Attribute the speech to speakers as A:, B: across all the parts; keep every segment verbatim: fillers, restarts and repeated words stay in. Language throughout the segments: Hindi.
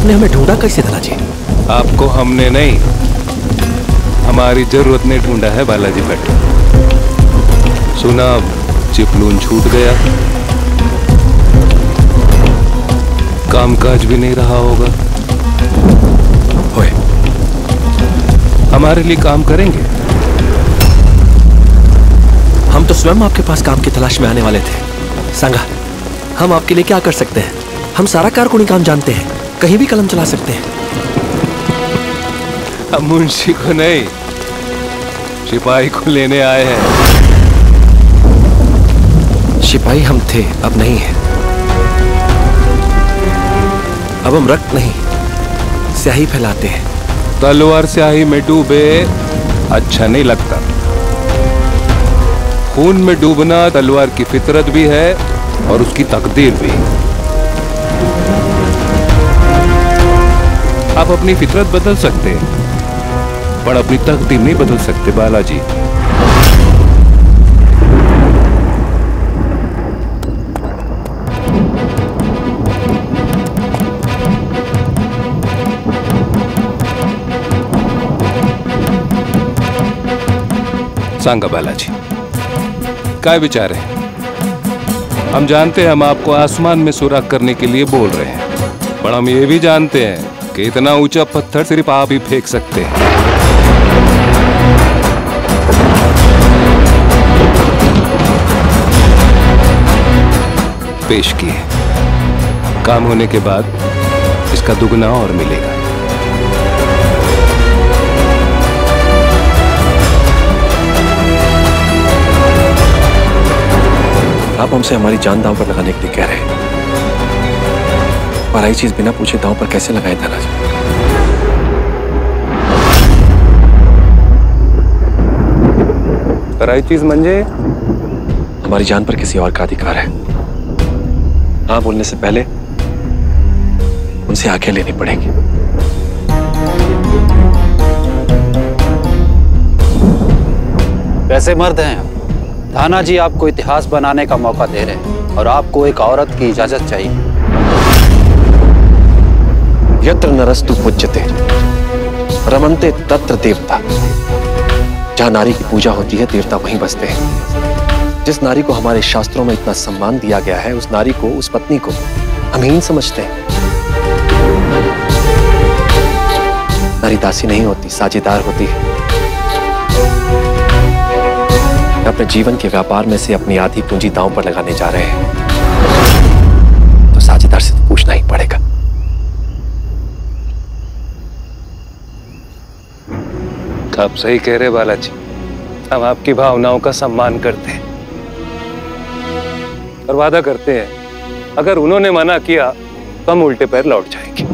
A: आपने हमें ढूंढा कैसे धनाजी?
B: आपको हमने नहीं, हमारी जरूरत ने ढूंढा है बालाजी भट्ट। सुना चिपलून छूट गया, कामकाज भी नहीं रहा होगा।
A: होए,
B: हमारे लिए काम करेंगे?
A: हम तो स्वयं आपके पास काम की तलाश में आने वाले थे। संगा, हम आपके लिए क्या कर सकते हैं? हम सारा कारकुनी काम जानते हैं, कहीं भी कलम चला सकते हैं।
B: हम मुंशी को नहीं, सिपाही को लेने आए हैं।
A: सिपाही हम थे, अब नहीं है। अब हम रक्त नहीं, स्याही फैलाते हैं।
B: तलवार स्याही में डूबे अच्छा नहीं लगता। खून में डूबना तलवार की फितरत भी है और उसकी तकदीर भी। आप अपनी फितरत बदल सकते हैं, पर अपनी तकदीर नहीं बदल सकते बालाजी। सांगा बालाजी, क्या विचार है? हम जानते हैं हम आपको आसमान में सुराग करने के लिए बोल रहे हैं, पर हम ये भी जानते हैं कि इतना ऊंचा पत्थर सिर्फ आप ही फेंक सकते हैं। पेश किए, काम होने के बाद इसका दुगना और मिलेगा।
A: आप हमसे हमारी जान दांव पर लगाने के लिए कह रहे हैं, पर आई चीज बिना पूछे दांव पर कैसे लगाए धनाजी?
B: पराई चीज मंजे?
A: हमारी जान पर किसी और का अधिकार है। हाँ बोलने से पहले उनसे आज्ञा लेनी पड़ेगी।
C: कैसे मर्द हैं आप? थाना जी आपको इतिहास बनाने का मौका दे रहे हैं और आपको एक औरत की इजाजत चाहिए।
A: यत्र नरस्तु पूज्यते रमन्ते तत्र देवता। जहां नारी की पूजा होती है, देवता वहीं बसते हैं। जिस नारी को हमारे शास्त्रों में इतना सम्मान दिया गया है, उस नारी को, उस पत्नी को हम हीन समझते हैं। नारी दासी नहीं होती, साझेदार होती है। अपने जीवन के व्यापार में से अपनी आधी पूंजी दांव पर लगाने जा रहे हैं, तो साझेदार से तो पूछना ही पड़ेगा।
B: आप सही कह रहे बालाजी, हम आपकी भावनाओं का सम्मान करते हैं और वादा करते हैं अगर उन्होंने मना किया तो हम उल्टे पैर लौट जाएंगे।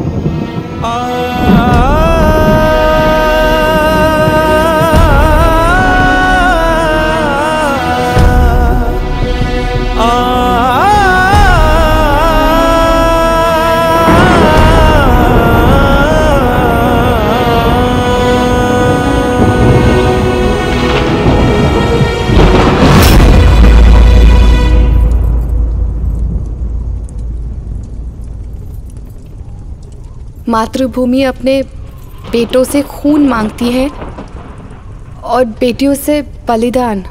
D: मातृभूमि अपने बेटों से खून मांगती है और बेटियों से बलिदान।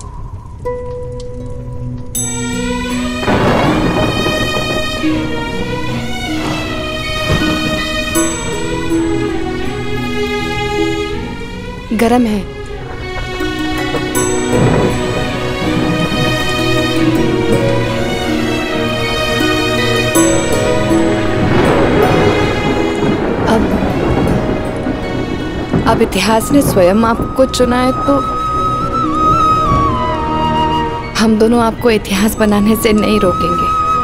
D: गरम है। अब इतिहास ने स्वयं आपको चुना है, तो हम दोनों आपको इतिहास बनाने से नहीं रोकेंगे।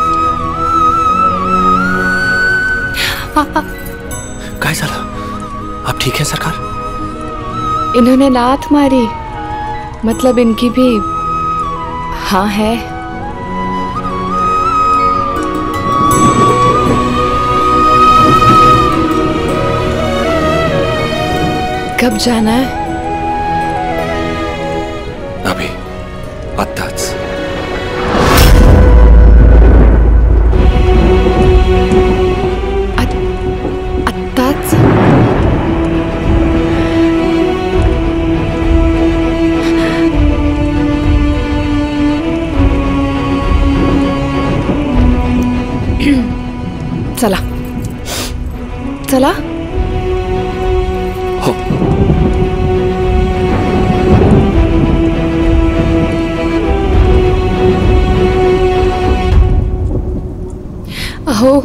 A: काय साला, आप ठीक हैं सरकार?
D: इन्होंने लात मारी, मतलब इनकी भी हाँ है। कब जाना है?
A: अभी आत्ताच।
D: चला चला।
A: हो
D: अहो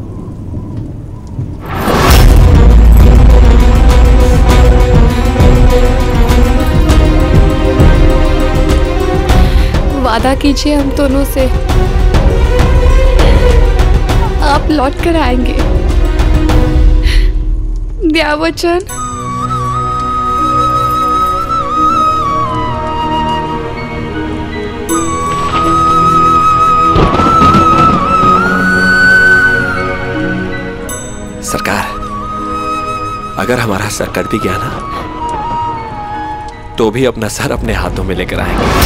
D: वादा कीजिए हम दोनों से, आप लौट कर आएंगे। दिया वचन।
A: सरकार, अगर हमारा सर कट भी गया ना, तो भी अपना सर अपने हाथों में लेकर आएंगे।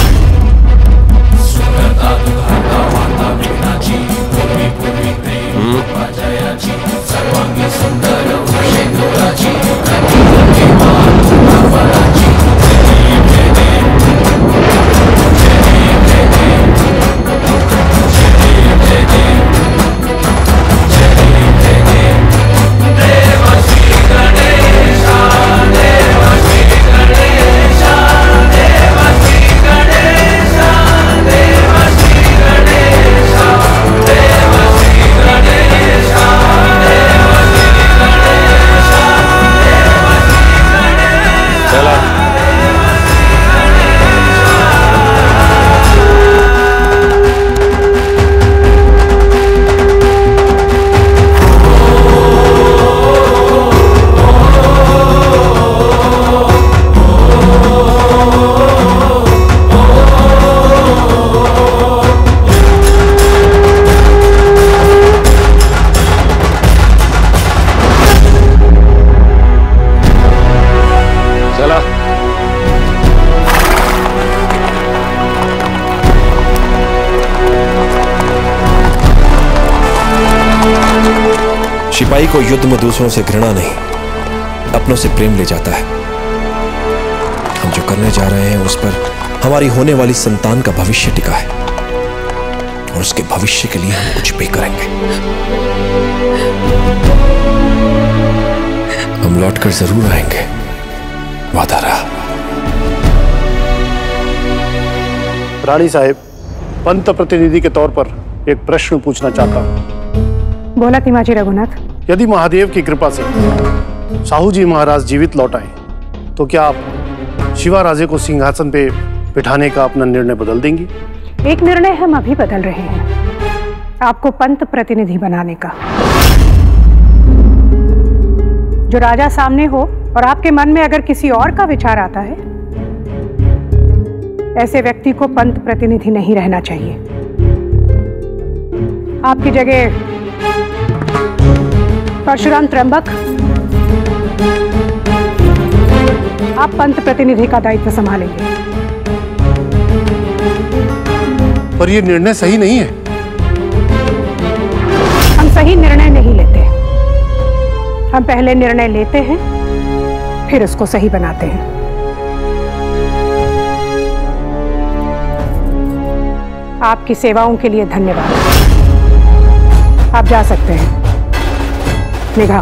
A: सिपाही को युद्ध में दूसरों से घृणा नहीं, अपनों से प्रेम ले जाता है। हम जो करने जा रहे हैं उस पर हमारी होने वाली संतान का भविष्य टिका है, और उसके भविष्य के लिए हम कुछ भी करेंगे। हम लौटकर जरूर आएंगे, वादा रहा।
E: रानी साहेब, पंत प्रतिनिधि के तौर पर एक प्रश्न पूछना चाहता हूं।
F: बोला तिमाजी रघुनाथ।
E: यदि महादेव की कृपा से साहू जी महाराज जीवित लौट आए, तो क्या आप शिवा राजे को सिंहासन पे बिठाने का अपना निर्णय बदल देंगी?
F: एक निर्णय हम अभी बदल रहे हैं, आपको पंत प्रतिनिधि बनाने का। जो राजा सामने हो और आपके मन में अगर किसी और का विचार आता है, ऐसे व्यक्ति को पंत प्रतिनिधि नहीं रहना चाहिए। आपकी जगह परशुराम त्र्यंबक, आप पंत प्रतिनिधि का दायित्व संभालेंगे।
E: पर यह निर्णय सही नहीं है।
F: हम सही निर्णय नहीं लेते, हम पहले निर्णय लेते हैं, फिर उसको सही बनाते हैं। आपकी सेवाओं के लिए धन्यवाद। आप जा सकते हैं। निगाह।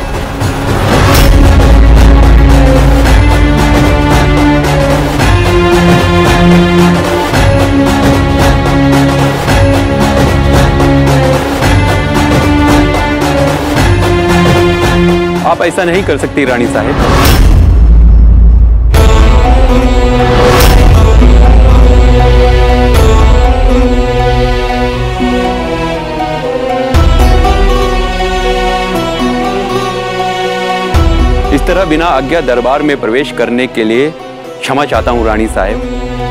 C: आप ऐसा नहीं कर सकती रानी साहब। इस तरह बिना आज्ञा दरबार में प्रवेश करने के लिए क्षमा चाहता हूं रानी साहब,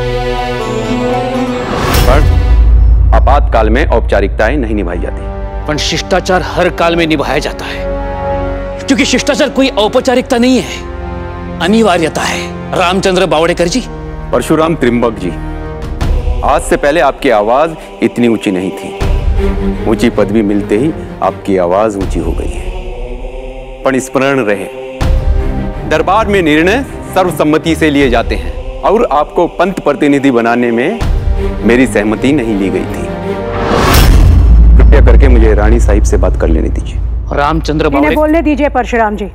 C: पर आपातकाल में औपचारिकताएं नहीं निभाई जाती।
G: पर शिष्टाचार हर काल में निभाया जाता है, क्योंकि शिष्टाचार कोई औपचारिकता नहीं है, अनिवार्यता है। रामचंद्र बावड़ेकर जी।
C: परशुराम त्रिंबक जी, आज से पहले आपकी आवाज इतनी ऊंची नहीं थी। ऊंची पदवी मिलते ही आपकी आवाज ऊंची हो गई है। पर स्मरण रहे, दरबार में निर्णय सर्वसम्मति से लिए जाते हैं, और आपको पंत प्रतिनिधि बनाने में मेरी सहमति नहीं ली गई थी। कृपया करके मुझे रानी साहिब से बात कर लेने दीजिए।
G: रामचंद्र
F: इन्हें
G: बावड़े
F: बोलने दीजिए परशुराम जी।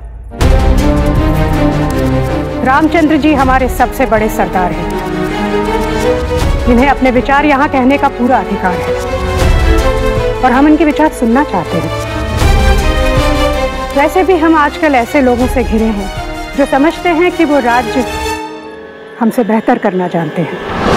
F: रामचंद्र जी हमारे सबसे बड़े सरदार हैं। इन्हें अपने विचार यहाँ कहने का पूरा अधिकार है और हम इनके विचार सुनना चाहते हैं। वैसे भी हम आजकल ऐसे लोगों से घिरे हैं जो समझते हैं कि वो राज्य हमसे बेहतर करना जानते हैं।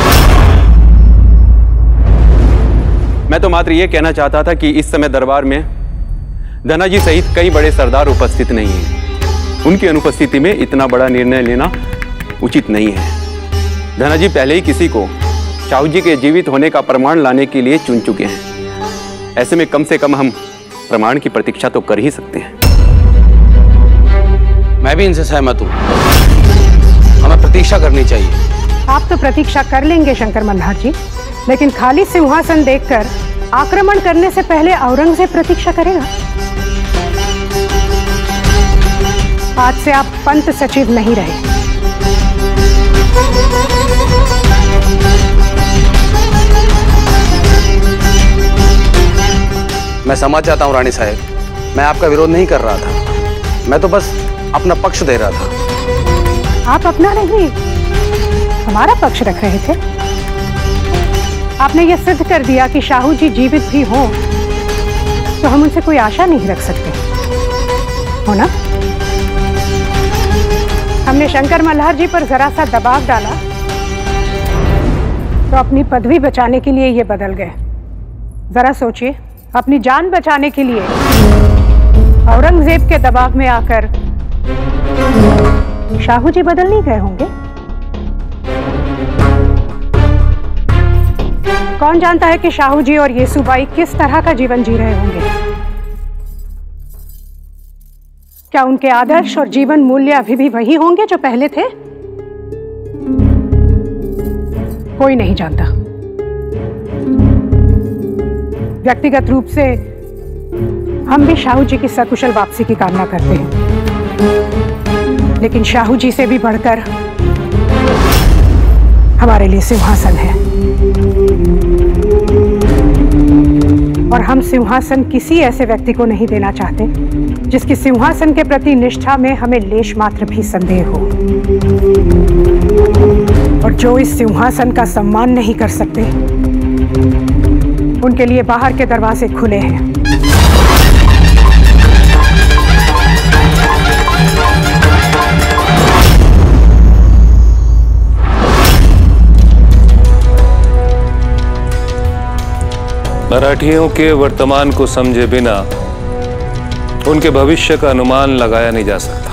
C: मैं तो मात्र ये कहना चाहता था कि इस समय दरबार में धनाजी सहित कई बड़े सरदार उपस्थित नहीं हैं। उनकी अनुपस्थिति में इतना बड़ा निर्णय लेना उचित नहीं है। धनाजी पहले ही किसी को शाहू जी के जीवित होने का प्रमाण लाने के लिए चुन चुके हैं। ऐसे में कम से कम हम प्रमाण की प्रतीक्षा तो कर ही सकते हैं।
G: मैं भी इनसे सहमत हूँ, हमें प्रतीक्षा करनी चाहिए।
F: आप तो प्रतीक्षा कर लेंगे शंकर मल्हार जी, लेकिन खाली सिंहासन देखकर आक्रमण करने से पहले औरंगजेब प्रतीक्षा करेगा। आज से आप पंत सचिव नहीं रहे।
H: मैं समझ जाता हूँ रानी साहब, मैं आपका विरोध नहीं कर रहा था, मैं तो बस अपना पक्ष दे रहा था।
F: आप अपना नहीं, हमारा पक्ष रख रहे थे। आपने यह सिद्ध कर दिया कि शाहू जी जीवित भी हों तो हम उनसे कोई आशा नहीं रख सकते, हो ना? हमने शंकर मल्हार जी पर जरा सा दबाव डाला तो अपनी पदवी बचाने के लिए ये बदल गए। जरा सोचिए, अपनी जान बचाने के लिए औरंगजेब के दबाव में आकर शाहू जी बदल नहीं गए होंगे? कौन जानता है कि शाहू जी और येसुबाई किस तरह का जीवन जी रहे होंगे? क्या उनके आदर्श और जीवन मूल्य अभी भी वही होंगे जो पहले थे? कोई नहीं जानता। व्यक्तिगत रूप से हम भी शाहू जी की सकुशल वापसी की कामना करते हैं, लेकिन शाहू जी से भी बढ़कर हमारे लिए सिंहासन है और हम सिंहासन किसी ऐसे व्यक्ति को नहीं देना चाहते जिसकी सिंहासन के प्रति निष्ठा में हमें लेश मात्र भी संदेह हो, और जो इस सिंहासन का सम्मान नहीं कर सकते उनके लिए बाहर के दरवाजे खुले हैं।
B: मराठियों के वर्तमान को समझे बिना उनके भविष्य का अनुमान लगाया नहीं जा सकता।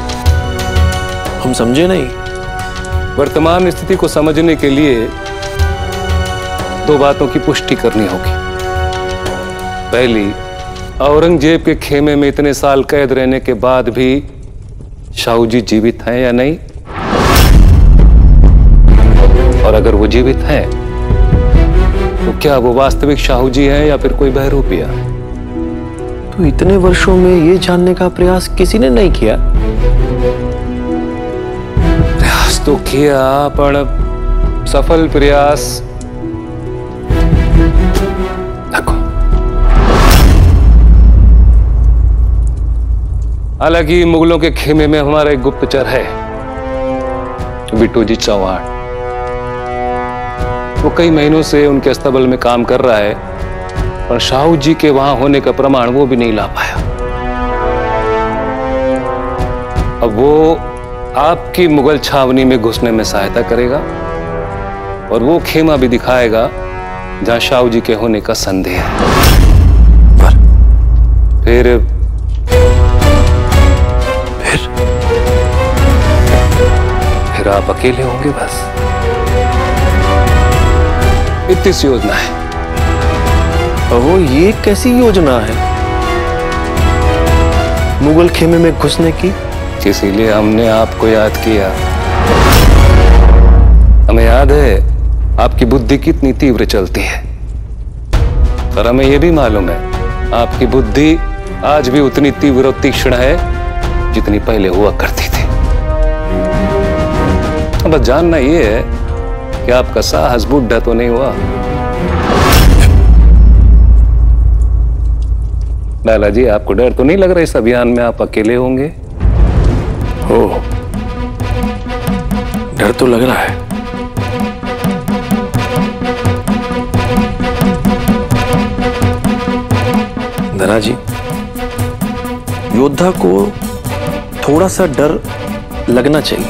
A: हम समझे नहीं।
B: वर्तमान स्थिति को समझने के लिए दो बातों की पुष्टि करनी होगी। पहली, औरंगजेब के खेमे में इतने साल कैद रहने के बाद भी शाहू जी जीवित हैं या नहीं, और अगर वो जीवित हैं तो क्या वो वास्तविक शाहू जी हैं या फिर कोई बहरूपिया?
A: तो इतने वर्षों में ये जानने का प्रयास किसी ने नहीं किया?
B: प्रयास तो किया, पर सफल प्रयास देखो। हालांकि मुगलों के खेमे में हमारा एक गुप्तचर है, बिट्टू जी चौहान। वो कई महीनों से उनके अस्तबल में काम कर रहा है, पर शाहू जी के वहां होने का प्रमाण वो भी नहीं ला पाया। अब वो आपकी मुगल छावनी में घुसने में सहायता करेगा और वो खेमा भी दिखाएगा जहां शाहू जी के होने का संदेह है। पर फिर
A: फिर
B: फिर आप अकेले होंगे बस। इतनी सी योजना है।
A: वो ये कैसी योजना है मुगल खेमे में घुसने की?
B: इसीलिए हमने आपको याद किया। हमें याद है आपकी बुद्धि कितनी तीव्र चलती है, और हमें यह भी मालूम है आपकी बुद्धि आज भी उतनी तीव्र और तीक्ष्ण है जितनी पहले हुआ करती थी। बस जानना यह है कि आपका साहस बुढ़ा तो नहीं हुआ। लाला जी, आपको डर तो नहीं लग रहा इस अभियान में आप अकेले होंगे?
A: हो, डर तो लग रहा है। धना जी, योद्धा को थोड़ा सा डर लगना चाहिए।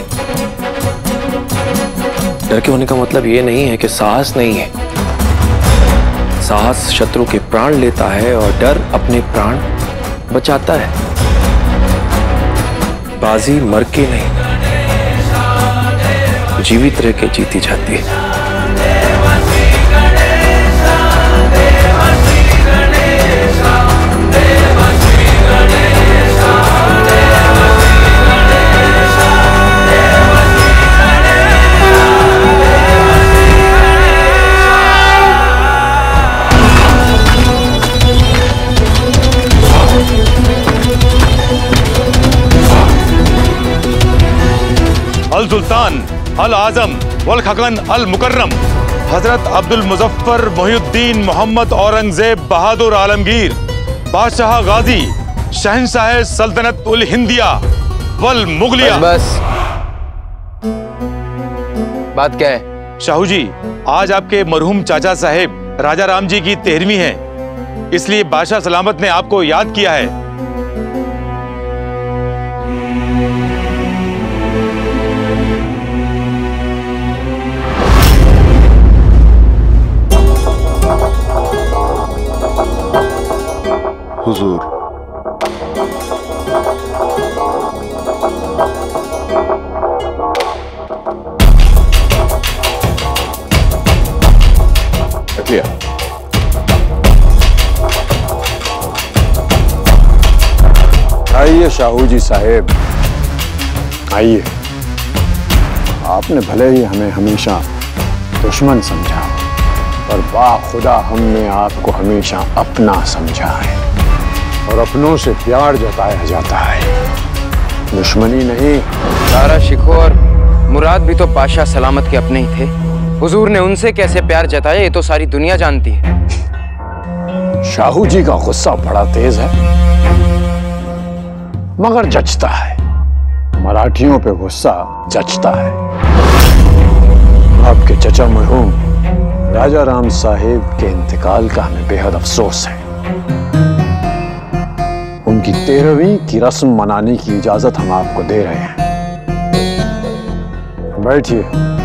A: डर के होने का मतलब यह नहीं है कि साहस नहीं है। साहस शत्रु के प्राण लेता है और डर अपने प्राण बचाता है। बाजी मर के नहीं, जीवित रह के जीती जाती है।
I: अल सुल्तान अल आजम वल खकन अल मुकर्रम हजरत अब्दुल मुजफ्फर मोहिउद्दीन मोहम्मद औरंगजेब बहादुर आलमगीर बादशाह गाजी शहंशाह सल्तनत उल हिंदिया वल मुगलिया।
H: बस, बस बात क्या है?
I: शाहू जी, आज आपके मरहूम चाचा साहेब राजा राम जी की तेरहवीं है, इसलिए बादशाह सलामत ने आपको याद किया है।
J: हुजूर,
C: लिया।
J: आइए शाहू जी साहेब, आइए। आपने भले ही हमें हमेशा दुश्मन समझा, पर बाखुदा हमने आपको हमेशा अपना समझा है और अपनों से प्यार जताया जाता है, दुश्मनी नहीं।
H: सारा शिको और मुराद भी तो बादशाह सलामत के अपने ही थे। हुजूर ने उनसे कैसे प्यार जताया ये तो सारी दुनिया जानती है।
J: शाहू जी का गुस्सा बड़ा तेज है, मगर जचता है। मराठियों पे गुस्सा जचता है। आपके चचा मरहूम राजा राम साहेब के इंतकाल का हमें बेहद अफसोस है। उनकी तेरहवीं की रस्म मनाने की इजाजत हम आपको दे रहे हैं। बैठिए।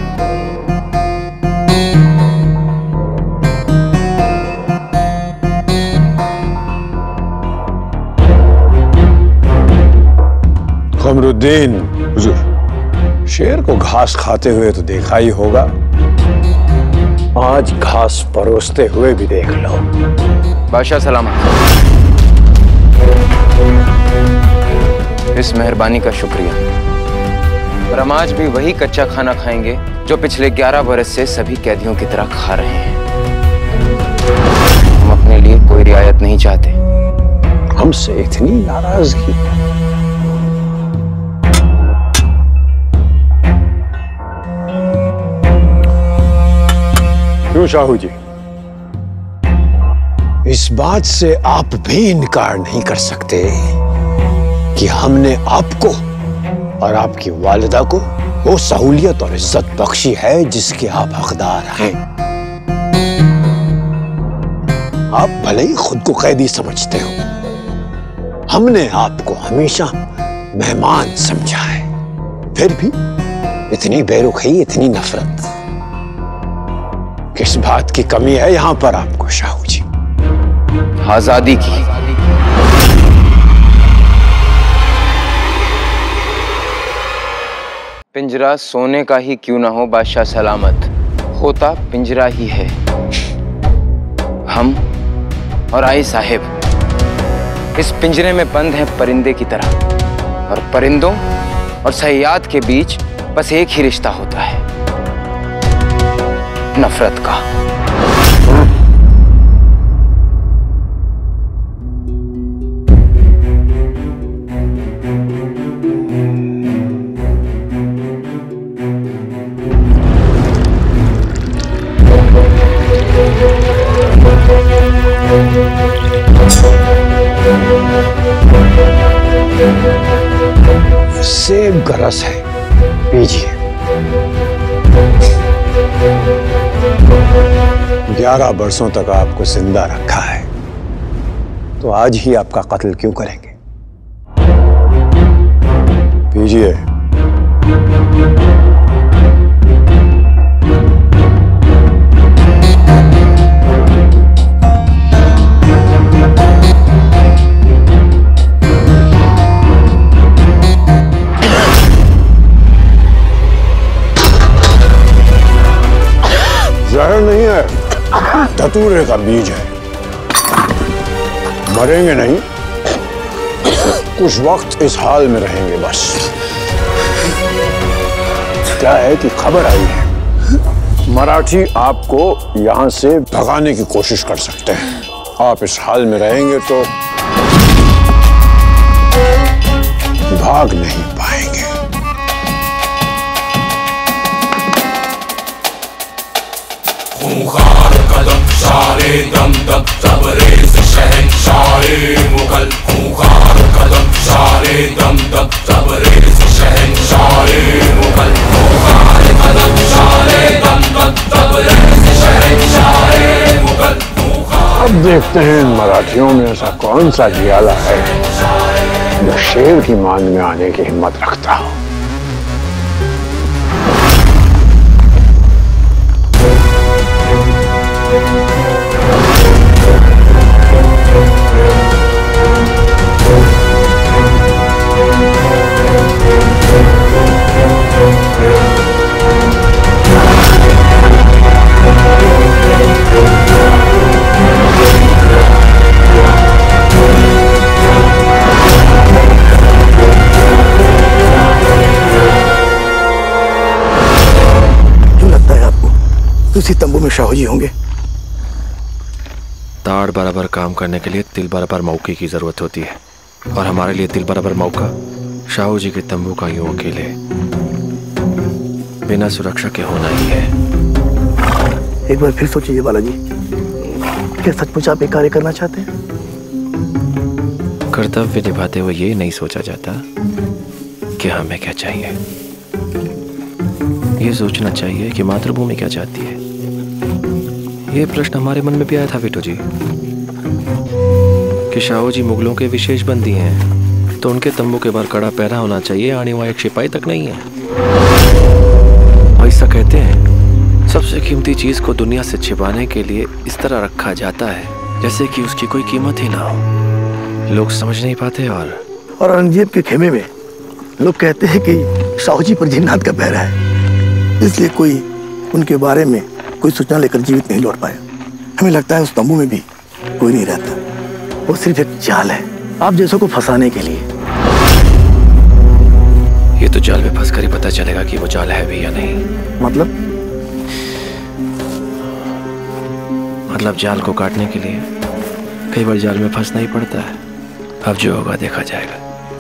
J: कमरुद्दीन, हुजूर, शेर को घास खाते हुए तो देखा ही होगा, आज घास परोसते हुए भी देख लो।
H: बादशाह सलामत, इस मेहरबानी का शुक्रिया। और हम आज भी वही कच्चा खाना खाएंगे जो पिछले ग्यारह बरस से सभी कैदियों की तरह खा रहे हैं। हम अपने लिए कोई रियायत नहीं चाहते।
J: हमसे इतनी नाराजगी? क्यों शाहू जी? इस बात से आप भी इनकार नहीं कर सकते कि हमने आपको और आपकी वालिदा को वो सहूलियत और इज्जत बख्शी है जिसके आप हकदार हैं। आप भले ही खुद को कैदी समझते हो, हमने आपको हमेशा मेहमान समझा है। फिर भी इतनी बेरुखी, इतनी नफरत, किस बात की कमी है यहां पर आपको शाहू जी?
H: आजादी की। पिंजरा सोने का ही क्यों ना हो बादशाह सलामत, होता पिंजरा ही है। हम और आई साहिब इस पिंजरे में बंद हैं परिंदे की तरह, और परिंदों और सयाद के बीच बस एक ही रिश्ता होता है, नफरत का।
J: से गरज है, पीजिए। ग्यारह बरसों तक आपको जिंदा रखा है, तो आज ही आपका कत्ल क्यों करेंगे? पीजिए। जहर नहीं है, धतूरे का बीज है। मरेंगे नहीं, कुछ वक्त इस हाल में रहेंगे बस। क्या है कि खबर आई है, मराठी आपको यहां से भगाने की कोशिश कर सकते हैं। आप इस हाल में रहेंगे तो भाग नहीं पाएंगे।
K: खूंखार कदम शारे दम दम तबरेज़ शहंशाहे मुगल। खूंखार कदम शारे दम दम तबरेज़ शहंशाहे मुगल। खूंखार कदम शारे दम दम तबरेज़ शहंशाहे मुगल।
J: अब देखते हैं इन मराठियों में ऐसा कौन सा जियाला है जो शेर की मांग में आने की हिम्मत रखता हो।
L: उसी तंबू में शाहू जी होंगे।
A: ताड़ बराबर काम करने के लिए तिल बराबर मौके की जरूरत होती है, और हमारे लिए तिल बराबर मौका शाहू जी के तंबू का यूं अकेले बिना सुरक्षा के होना ही है।
L: एक बार फिर सोचिए बालाजी, क्या सचमुच आप ये कार्य करना चाहते हैं?
A: कर्तव्य निभाते हुए ये नहीं सोचा जाता कि हमें क्या चाहिए। ये सोचना चाहिए कि मातृभूमि क्या चाहती है। ये प्रश्न हमारे मन में भी आया था बिट्टू जी कि शाहू जी मुगलों के विशेष बंदी हैं, तो उनके तंबू के बाहर कड़ा पहरा होना चाहिए, आने वहां एक सिपाही तक नहीं है। ऐसा कहते हैं सबसे कीमती चीज को दुनिया से छिपाने के लिए इस तरह रखा जाता है जैसे कि उसकी कोई कीमत ही ना हो। लोग समझ नहीं पाते। और
L: और औरंगजेब के खेमे में लोग कहते हैं कि शाहू जी पर जिन्नात का पहरा है, इसलिए कोई उनके बारे में कोई सूचना लेकर जीवित नहीं लौट पाया। हमें लगता है उस तंबू में भी कोई नहीं रहता, वो सिर्फ एक जाल है आप जैसों को फंसाने के लिए।
A: ये तो जाल में फंसकर ही पता चलेगा कि वो जाल है भी या नहीं।
L: मतलब
A: मतलब जाल को काटने के लिए कई बार जाल में फंसना ही पड़ता है। अब जो होगा देखा जाएगा।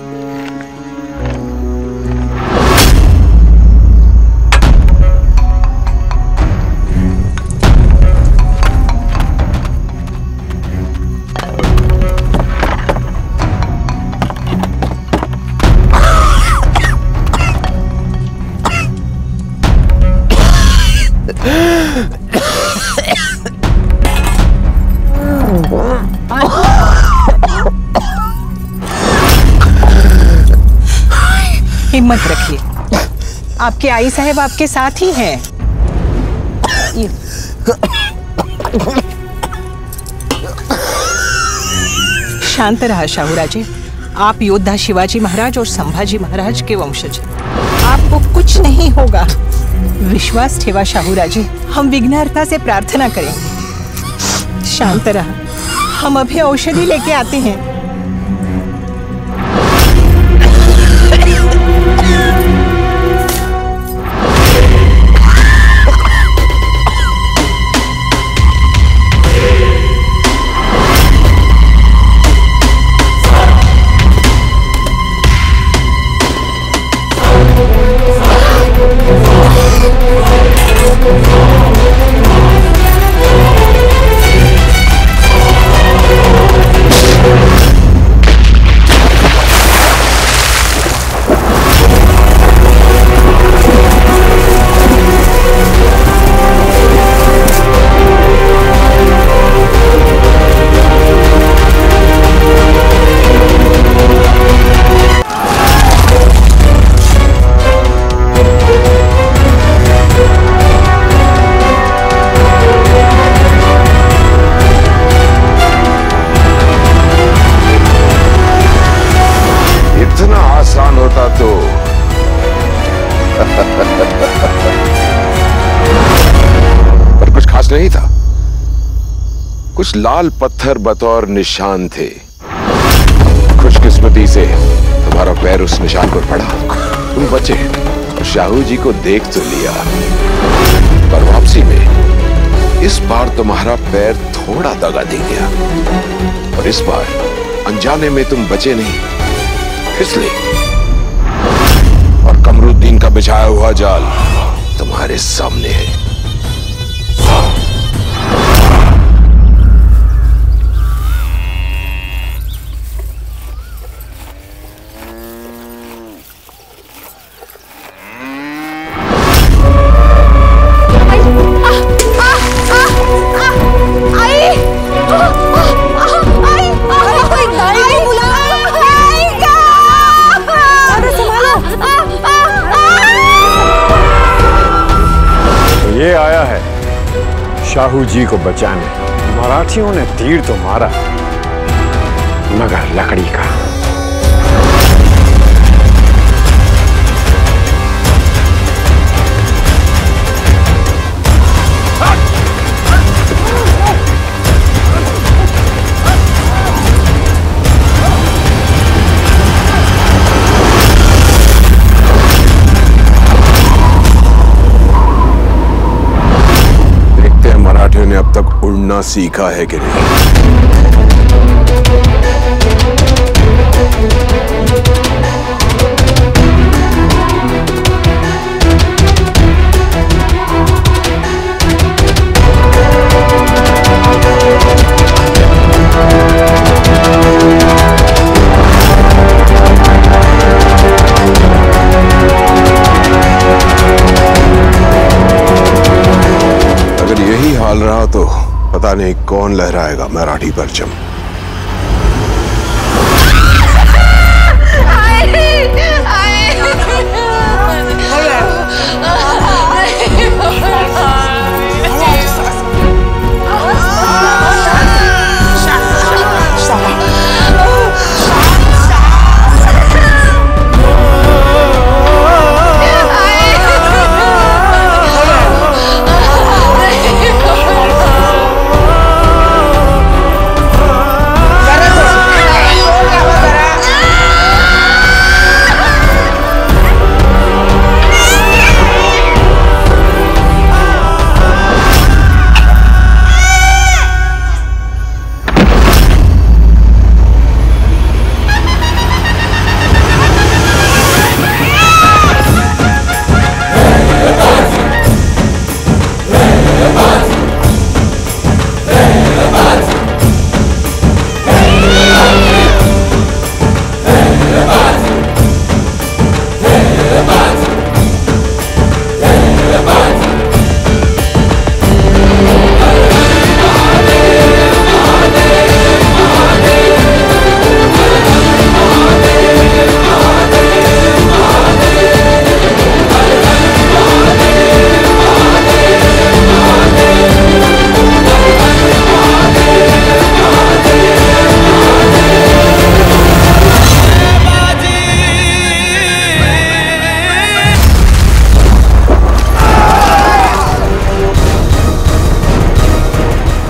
F: हिम्मत रखिए, आपके आई साहब आपके साथ ही हैं। शांत रहा शाहू राजे, आप योद्धा शिवाजी महाराज और संभाजी महाराज के वंशज, आपको कुछ नहीं होगा। विश्वास ठेवा शाहू राजे, हम विघ्नहर्ता से प्रार्थना करें। शांत रहा, हम अभी औषधि लेके आते हैं।
K: Oh
M: कुछ लाल पत्थर बतौर निशान थे। खुशकिस्मती से तुम्हारा पैर उस निशान पर पड़ा, तुम बचे और शाहू जी को देख तो लिया। पर वापसी में इस बार तुम्हारा पैर थोड़ा दगा दे गया और इस बार अनजाने में तुम बचे नहीं, फिसले और कमरुद्दीन का बिछाया हुआ जाल तुम्हारे सामने है।
J: ये आया है शाहू जी को बचाने। मराठियों ने तीर तो मारा मगर लकड़ी का।
M: ने अब तक उड़ना सीखा है कि नहीं? अगर यही हाल रहा तो पता नहीं कौन लहराएगा मराठी परचम।